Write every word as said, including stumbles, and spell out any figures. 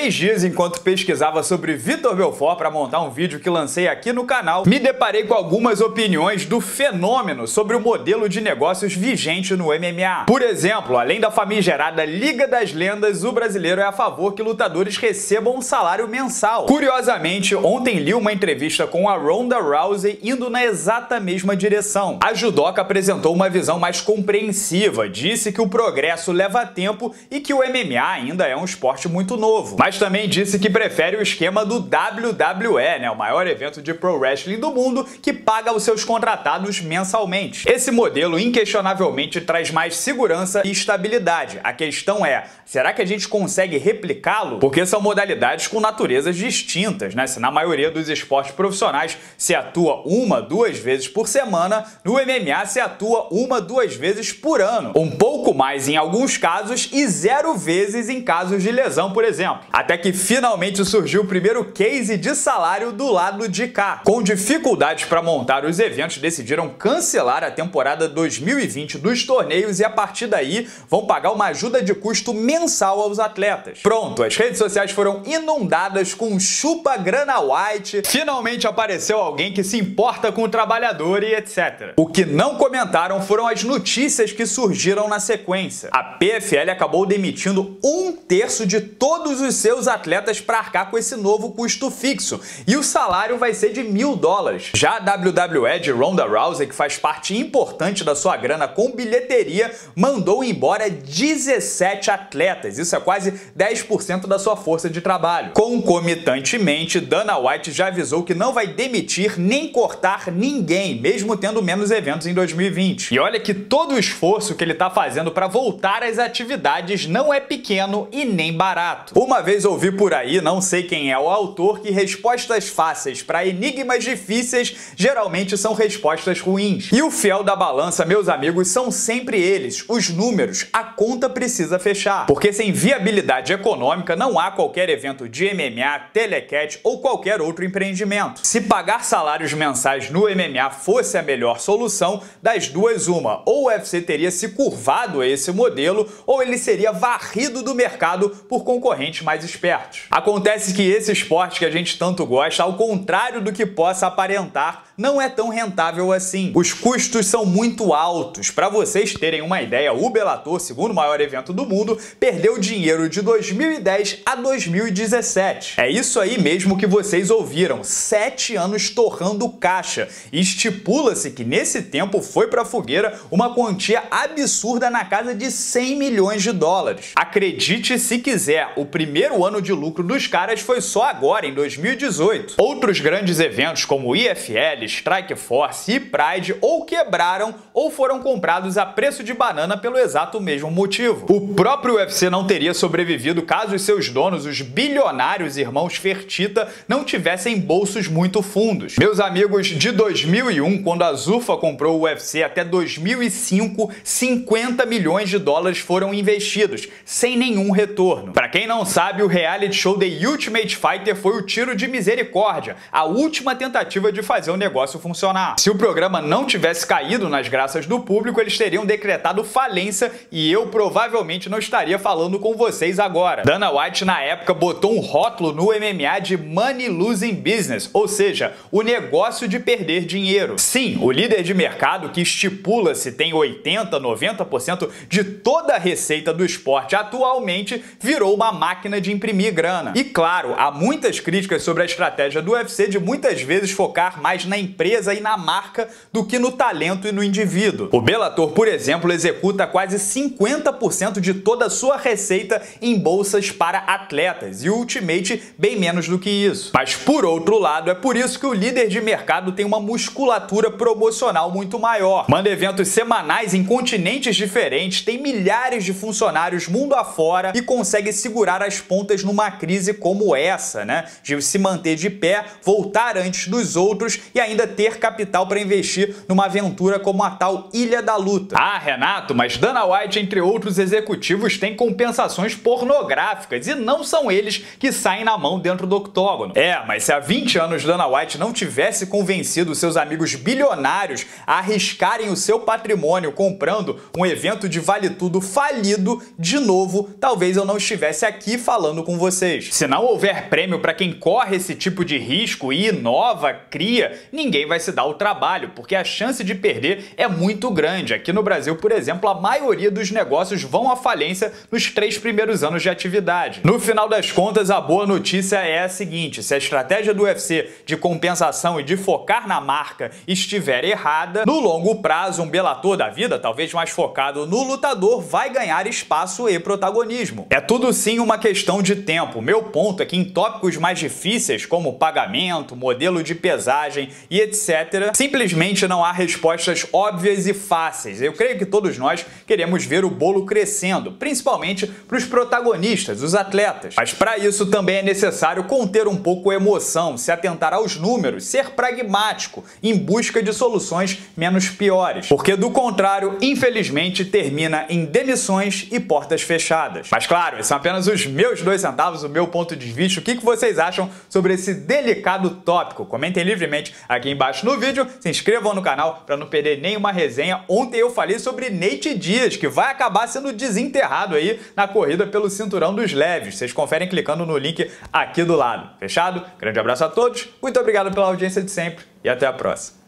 três dias, enquanto pesquisava sobre Vitor Belfort para montar um vídeo que lancei aqui no canal, me deparei com algumas opiniões do fenômeno sobre o modelo de negócios vigente no M M A. Por exemplo, além da famigerada Liga das Lendas, o brasileiro é a favor que lutadores recebam um salário mensal. Curiosamente, ontem li uma entrevista com a Ronda Rousey indo na exata mesma direção. A judoca apresentou uma visão mais compreensiva, disse que o progresso leva tempo e que o M M A ainda é um esporte muito novo. Mas também disse que prefere o esquema do W W E, né, o maior evento de pro wrestling do mundo, que paga os seus contratados mensalmente. Esse modelo inquestionavelmente traz mais segurança e estabilidade. A questão é, será que a gente consegue replicá-lo? Porque são modalidades com naturezas distintas, né? Se na maioria dos esportes profissionais se atua uma, duas vezes por semana, no M M A se atua uma, duas vezes por ano. Um pouco mais em alguns casos e zero vezes em casos de lesão, por exemplo. Até que finalmente surgiu o primeiro case de salário do lado de cá. Com dificuldades para montar os eventos, decidiram cancelar a temporada dois mil e vinte dos torneios e a partir daí vão pagar uma ajuda de custo mensal aos atletas. Pronto, as redes sociais foram inundadas com chupa grana white, finalmente apareceu alguém que se importa com o trabalhador e etcétera. O que não comentaram foram as notícias que surgiram na sequência. A P F L acabou demitindo um terço de todos os seus atletas para arcar com esse novo custo fixo, e o salário vai ser de mil dólares. Já a W W E de Ronda Rousey, que faz parte importante da sua grana com bilheteria, mandou embora dezessete atletas, isso é quase dez por cento da sua força de trabalho. Concomitantemente, Dana White já avisou que não vai demitir nem cortar ninguém, mesmo tendo menos eventos em dois mil e vinte. E olha que todo o esforço que ele está fazendo para voltar às atividades não é pequeno e nem barato. Uma vez ouvi por aí, não sei quem é o autor, que respostas fáceis para enigmas difíceis geralmente são respostas ruins. E o fiel da balança, meus amigos, são sempre eles, os números. A conta precisa fechar. Porque sem viabilidade econômica não há qualquer evento de M M A, telecat ou qualquer outro empreendimento. Se pagar salários mensais no M M A fosse a melhor solução, das duas uma, ou o U F C teria se curvado a esse modelo, ou ele seria varrido do mercado por concorrentes mais espertos. Acontece que esse esporte que a gente tanto gosta, ao contrário do que possa aparentar, não é tão rentável assim. Os custos são muito altos. Para vocês terem uma ideia, o Bellator, segundo maior evento do mundo, perdeu dinheiro de dois mil e dez a dois mil e dezessete. É isso aí mesmo que vocês ouviram, sete anos torrando caixa. E estipula-se que nesse tempo foi para a fogueira uma quantia absurda na casa de cem milhões de dólares. Acredite se quiser, o primeiro ano de lucro dos caras foi só agora, em dois mil e dezoito. Outros grandes eventos como o I F L, Strikeforce e Pride ou quebraram ou foram comprados a preço de banana pelo exato mesmo motivo. O próprio U F C não teria sobrevivido caso os seus donos, os bilionários irmãos Fertitta, não tivessem bolsos muito fundos. Meus amigos, de dois mil e um, quando a Zuffa comprou o U F C, até dois mil e cinco, cinquenta milhões de dólares foram investidos, sem nenhum retorno. Para quem não sabe, o reality show The Ultimate Fighter foi o tiro de misericórdia, a última tentativa de fazer o negócio funcionar. Se o programa não tivesse caído nas graças do público, eles teriam decretado falência e eu provavelmente não estaria falando com vocês agora. Dana White, na época, botou um rótulo no M M A de Money Losing Business, ou seja, o negócio de perder dinheiro. Sim, o líder de mercado, que estipula-se tem oitenta, noventa por cento de toda a receita do esporte atualmente, virou uma máquina de imprimir grana. E claro, há muitas críticas sobre a estratégia do U F C de muitas vezes focar mais na empresa e na marca do que no talento e no indivíduo. O Bellator, por exemplo, executa quase cinquenta por cento de toda a sua receita em bolsas para atletas e o Ultimate bem menos do que isso. Mas por outro lado, é por isso que o líder de mercado tem uma musculatura promocional muito maior. Manda eventos semanais em continentes diferentes, tem milhares de funcionários mundo afora e consegue segurar as pontas numa crise como essa, né? De se manter de pé, voltar antes dos outros e ainda ainda ter capital para investir numa aventura como a tal Ilha da Luta. Ah, Renato, mas Dana White, entre outros executivos, tem compensações pornográficas e não são eles que saem na mão dentro do octógono. É, mas se há vinte anos Dana White não tivesse convencido seus amigos bilionários a arriscarem o seu patrimônio comprando um evento de vale tudo falido, de novo, talvez eu não estivesse aqui falando com vocês. Se não houver prêmio para quem corre esse tipo de risco e inova, cria, ninguém vai se dar o trabalho, porque a chance de perder é muito grande. Aqui no Brasil, por exemplo, a maioria dos negócios vão à falência nos três primeiros anos de atividade. No final das contas, a boa notícia é a seguinte: se a estratégia do U F C de compensação e de focar na marca estiver errada, no longo prazo, um Bellator da vida, talvez mais focado no lutador, vai ganhar espaço e protagonismo. É tudo sim uma questão de tempo. Meu ponto é que em tópicos mais difíceis, como pagamento, modelo de pesagem e etcétera, simplesmente não há respostas óbvias e fáceis. Eu creio que todos nós queremos ver o bolo crescendo, principalmente para os protagonistas, os atletas. Mas para isso também é necessário conter um pouco a emoção, se atentar aos números, ser pragmático, em busca de soluções menos piores. Porque do contrário, infelizmente, termina em demissões e portas fechadas. Mas claro, esses são apenas os meus dois centavos, o meu ponto de vista. O que vocês acham sobre esse delicado tópico? Comentem livremente aqui embaixo no vídeo, se inscrevam no canal para não perder nenhuma resenha. Ontem eu falei sobre Nate Diaz, que vai acabar sendo desenterrado aí na corrida pelo cinturão dos leves. Vocês conferem clicando no link aqui do lado. Fechado? Grande abraço a todos, muito obrigado pela audiência de sempre e até a próxima.